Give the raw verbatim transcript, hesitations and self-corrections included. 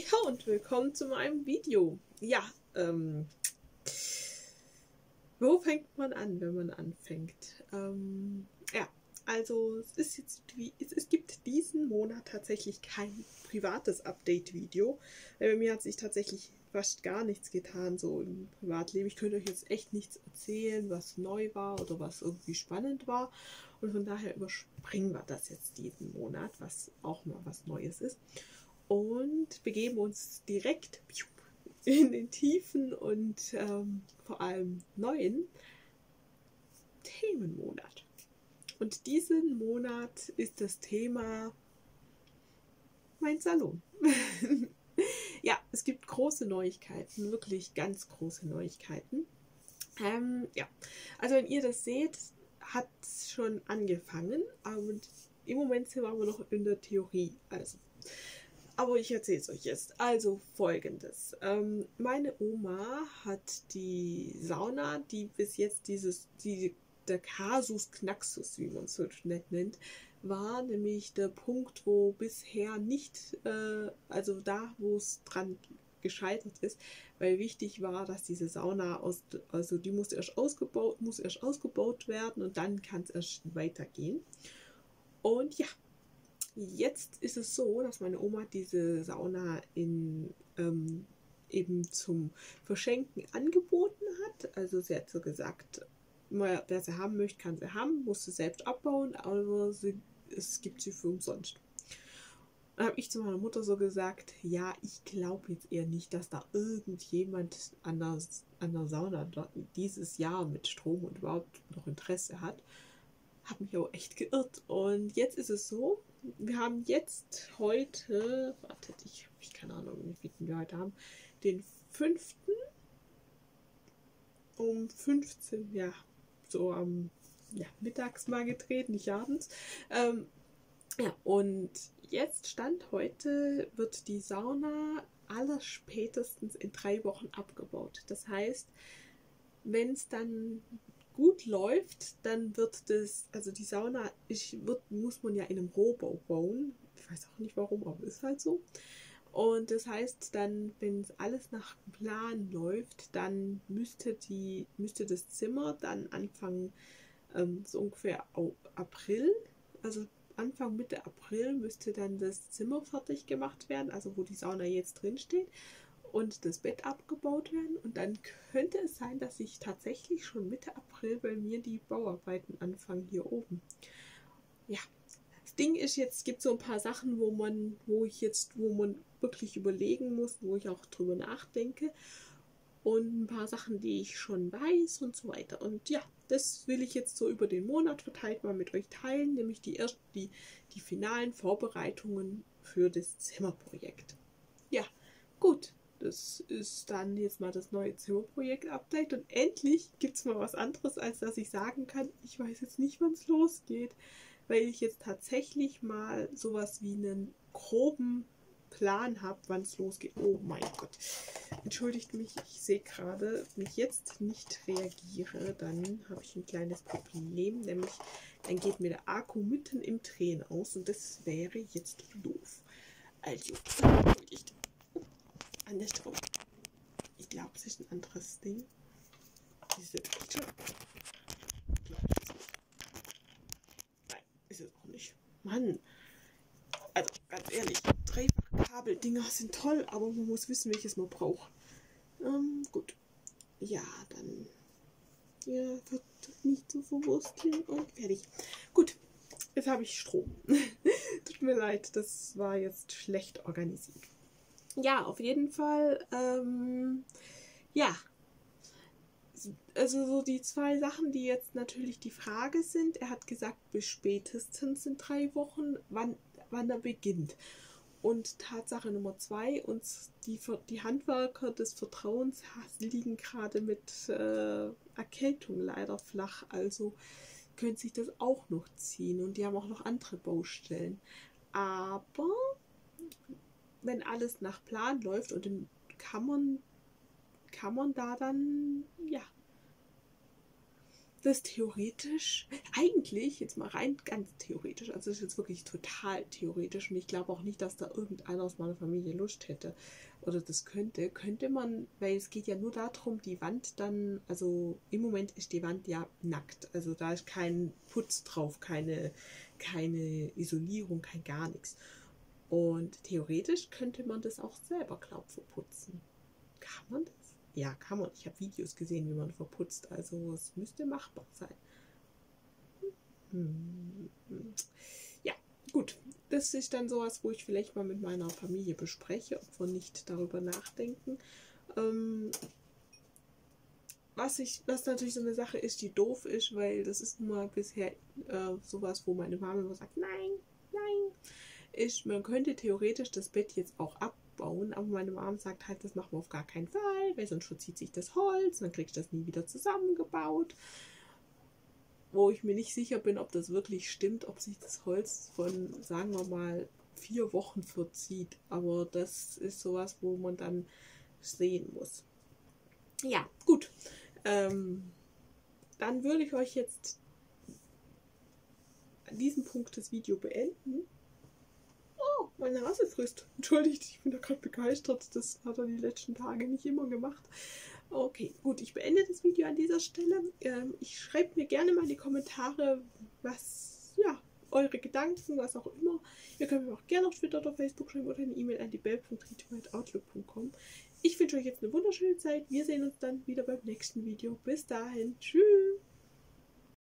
Ja, und willkommen zu meinem Video. Ja, ähm, wo fängt man an, wenn man anfängt? Ähm, ja, also es ist jetzt wie, es, es gibt diesen Monat tatsächlich kein privates Update-Video. Bei mir hat sich tatsächlich fast gar nichts getan, so im Privatleben. Ich könnte euch jetzt echt nichts erzählen, was neu war oder was irgendwie spannend war. Und von daher überspringen wir das jetzt diesen Monat, was auch mal was Neues ist. Und begeben uns direkt in den tiefen und ähm, vor allem neuen Themenmonat. Und diesen Monat ist das Thema mein Salon. Ja, es gibt große Neuigkeiten, wirklich ganz große Neuigkeiten. Ähm, ja, also wenn ihr das seht, hat es schon angefangen, aber im Moment sind wir aber noch in der Theorie. Also Aber ich erzähle es euch jetzt. Also folgendes. Ähm, meine Oma hat die Sauna, die bis jetzt dieses, die, der Kasus Knaxus, wie man es so nett nennt, war nämlich der Punkt, wo bisher nicht, äh, also da, wo es dran gescheitert ist, weil wichtig war, dass diese Sauna aus, also die muss erst ausgebaut, muss erst ausgebaut werden und dann kann es erst weitergehen. Und ja, jetzt ist es so, dass meine Oma diese Sauna in, ähm, eben zum Verschenken angeboten hat. Also sie hat so gesagt, wer sie haben möchte, kann sie haben, muss sie selbst abbauen, aber sie, es gibt sie für umsonst. Dann habe ich zu meiner Mutter so gesagt, ja, ich glaube jetzt eher nicht, dass da irgendjemand an der, an der Sauna dort dieses Jahr mit Strom und überhaupt noch Interesse hat. Habe mich auch echt geirrt. Und jetzt ist es so, wir haben jetzt heute, wartet, ich habe keine Ahnung, wie viel wir heute haben, den fünften um fünfzehn, ja, so am ja, mittags mal gedreht, nicht abends. Ähm, ja, und jetzt Stand heute wird die Sauna allerspätestens in drei Wochen abgebaut. Das heißt, wenn es dann gut läuft, dann wird das, also die Sauna ich, wird, muss man ja in einem Rohbau bauen. Ich weiß auch nicht warum, aber ist halt so. Und das heißt dann, wenn es alles nach Plan läuft, dann müsste die, müsste das Zimmer dann Anfang ähm, so ungefähr April, also Anfang Mitte April müsste dann das Zimmer fertig gemacht werden, also wo die Sauna jetzt drin steht, und das Bett abgebaut werden. Und dann könnte es sein, dass ich tatsächlich schon Mitte April bei mir die Bauarbeiten anfangen hier oben. Ja, das Ding ist jetzt, es gibt so ein paar Sachen, wo man, wo ich jetzt, wo man wirklich überlegen muss, wo ich auch drüber nachdenke. Und ein paar Sachen, die ich schon weiß und so weiter. Und ja, das will ich jetzt so über den Monat verteilt mal mit euch teilen, nämlich die erst die, die finalen Vorbereitungen für das Zimmerprojekt. Ja, gut. Das ist dann jetzt mal das neue Zimmerprojekt-Update und endlich gibt es mal was anderes, als dass ich sagen kann, ich weiß jetzt nicht, wann es losgeht, weil ich jetzt tatsächlich mal sowas wie einen groben Plan habe, wann es losgeht. Oh mein Gott. Entschuldigt mich, ich sehe gerade, wenn ich jetzt nicht reagiere, dann habe ich ein kleines Problem, nämlich dann geht mir der Akku mitten im Drehen aus und das wäre jetzt doof. Also, entschuldigt. Andersrum. Ich glaube, es ist ein anderes Ding. Diese Peitsche. Nein, ist es auch nicht. Mann. Also, ganz ehrlich, Dreifach-Kabel-Dinger sind toll, aber man muss wissen, welches man braucht. Ähm, gut. Ja, dann ja, wird nicht so verwursteln und fertig. Gut, jetzt habe ich Strom. Tut mir leid, das war jetzt schlecht organisiert. Ja, auf jeden Fall, ähm, ja, also so die zwei Sachen, die jetzt natürlich die Frage sind, er hat gesagt, bis spätestens in drei Wochen, wann, wann er beginnt. Und Tatsache Nummer zwei, uns die, die Handwerker des Vertrauens liegen gerade mit äh, Erkältung leider flach, also könnte sich das auch noch ziehen und die haben auch noch andere Baustellen. Aber wenn alles nach Plan läuft und dann kann man, kann man da dann, ja, das theoretisch, eigentlich, jetzt mal rein ganz theoretisch, also das ist jetzt wirklich total theoretisch und ich glaube auch nicht, dass da irgendeiner aus meiner Familie Lust hätte oder das könnte, könnte man, weil es geht ja nur darum, die Wand dann, also im Moment ist die Wand ja nackt, also da ist kein Putz drauf, keine, keine Isolierung, kein gar nichts. Und theoretisch könnte man das auch selber, glaube ich, verputzen. Kann man das? Ja, kann man. Ich habe Videos gesehen, wie man verputzt. Also es müsste machbar sein. Hm. Ja, gut. Das ist dann sowas, wo ich vielleicht mal mit meiner Familie bespreche, ob wir nicht darüber nachdenken. Ähm, was, ich, was natürlich so eine Sache ist, die doof ist, weil das ist nun mal bisher äh, sowas, wo meine Mama immer sagt, nein, nein, ist, man könnte theoretisch das Bett jetzt auch ab bauen, aber meine Mom sagt halt, das machen wir auf gar keinen Fall, weil sonst verzieht sich das Holz, dann kriegst du das nie wieder zusammengebaut. Wo ich mir nicht sicher bin, ob das wirklich stimmt, ob sich das Holz von, sagen wir mal, vier Wochen verzieht. Aber das ist sowas, wo man dann sehen muss. Ja, gut. Ähm, dann würde ich euch jetzt an diesem Punkt das Video beenden. Oh, meine Nase frisst. Entschuldigt, ich bin da gerade begeistert. Das hat er die letzten Tage nicht immer gemacht. Okay, gut, ich beende das Video an dieser Stelle. Ähm, ich schreibe mir gerne mal in die Kommentare, was, ja, eure Gedanken, was auch immer. Ihr könnt mir auch gerne auf Twitter oder Facebook schreiben oder eine E-Mail an die bell punkt rito at outlook punkt com. Ich wünsche euch jetzt eine wunderschöne Zeit. Wir sehen uns dann wieder beim nächsten Video. Bis dahin. Tschüss.